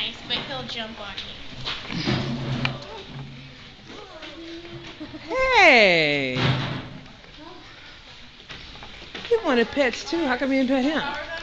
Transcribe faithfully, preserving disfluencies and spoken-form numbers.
nice, but he'll jump on you. Hey! He wanted pets too. How come you didn't pet him?